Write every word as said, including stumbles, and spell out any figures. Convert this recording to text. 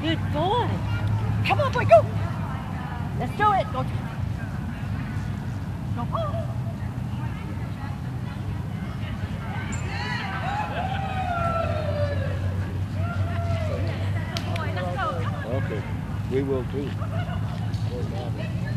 Good boy. Come on, boy, go. Let's do it. Go. Go. Oh. Okay, we will too.